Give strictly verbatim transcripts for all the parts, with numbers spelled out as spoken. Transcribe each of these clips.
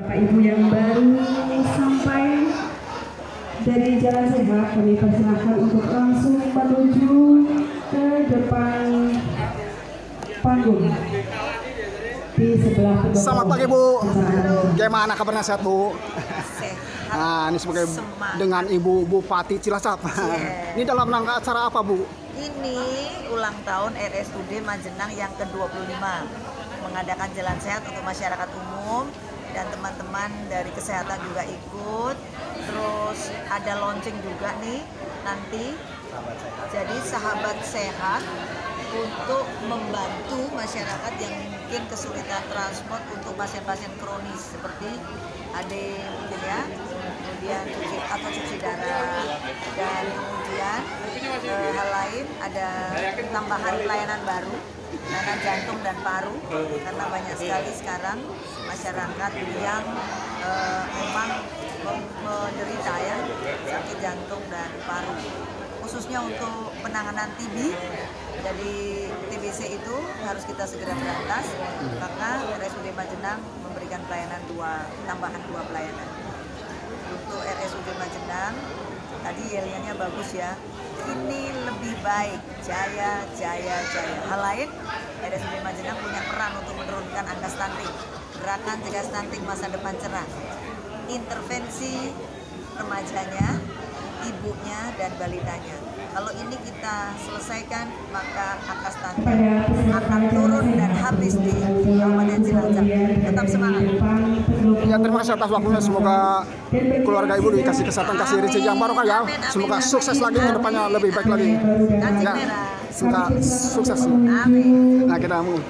Bapak Ibu yang baru sampai dari Jalan Sehat, kami persilahkan untuk langsung menuju ke depan panggung di sebelah kedua. Selamat pagi Bu, gimana kabarnya, sehat Bu? Sehat. Nah, ini sebagai Semangat. dengan Ibu Bupati Cilacap. Yeah. Ini dalam rangka acara apa Bu? Ini ulang tahun R S U D Majenang yang ke dua puluh lima, mengadakan jalan sehat untuk masyarakat umum dan teman-teman dari kesehatan juga ikut. Terus ada launching juga nih nanti. Jadi sahabat sehat untuk membantu masyarakat yang mungkin kesulitan transport untuk pasien-pasien kronis seperti A D mungkin ya, kemudian cuci atau cuci darah, dan kemudian eh, hal lain ada tambahan pelayanan baru, pelayanan jantung dan paru, karena banyak sekali sekarang masyarakat yang eh, memang menderita ya sakit jantung dan paru, khususnya untuk penanganan T B. Jadi T B C itu harus kita segera berantas, maka R S U D Majenang memberikan pelayanan dua, tambahan dua pelayanan. Untuk R S U D Majenang, tadi yel-yelnya bagus ya, ini lebih baik, jaya, jaya, jaya. Hal lain, R S U D Majenang punya peran untuk menurunkan angka stunting, gerakan cegah stunting masa depan cerah, intervensi remajanya, ibunya, dan balitanya. Kalau ini kita selesaikan, maka angka stunting akan turun dan habis di Kabupaten Cilacap. Tetap semangat. Ya, terima kasih atas waktunya. Semoga keluarga Ibu dikasih kesehatan, kasih rezeki yang barokah ya. Semoga sukses lagi ke depannya, lebih baik lagi. Ya, semoga sukses. Amin. Nah, kita mau.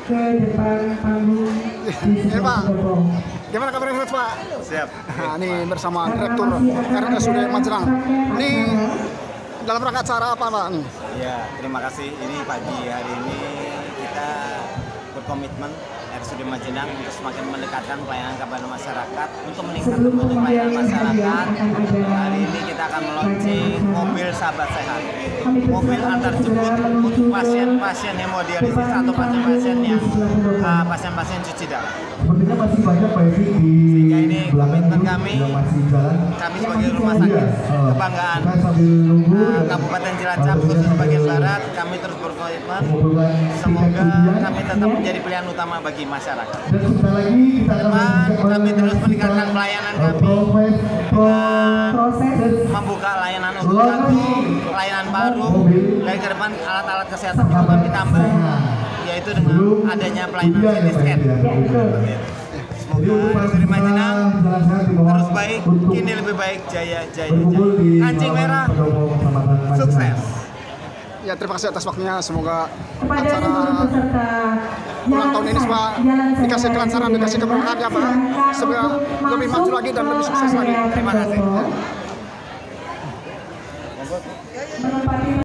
Ya Pak, gimana kabarnya Pak? Siap. Nah, ini bersama Direktur R S U D Majenang. Ini dalam rangka acara apa Pak? Nih? Ya, terima kasih. Ini pagi hari ini kita berkomitmen R S U D Majenang untuk semakin mendekatkan pelayanan kepada masyarakat, untuk meningkatkan mutu pelayanan masyarakat. Hari ini kita akan meluncurkan mobil sahabat sehat, mobil antar jemput untuk pasien-pasien hemodialisis atau pasien-pasien yang uh, pasien-pasien cuci darah. Sepertinya masih banyak Pak Evi di Sehingga ini komitmen belakang kami, yang masih jalan. kami sebagai rumah sakit kebanggaan Kita sambil nunggu uh, dan Kabupaten Cilacap khusus bagian barat, kami terus berkomitmen. Semoga kami tetap menjadi pilihan utama bagi masyarakat. Dan sebentar lagi kita akan Depan, kami terus meningkatkan pelayanan kami, proses membuka layanan untuk jantung, layanan paru, dan ke depan alat-alat kesehatan juga kami tambah, yaitu dengan adanya pelayanan C T scan. Semoga R S U D Majenang terus baik, kini lebih baik, jaya, jaya, jaya. Kancing merah, sukses. Ya, terima kasih atas waktunya. Semoga Kepada acara seluruh peserta ulang tahun ini semua dikasih kelancaran, dikasih keberkahan ya Pak. Semoga lebih maju lagi dan lebih sukses lagi. Terima kasih. Menempati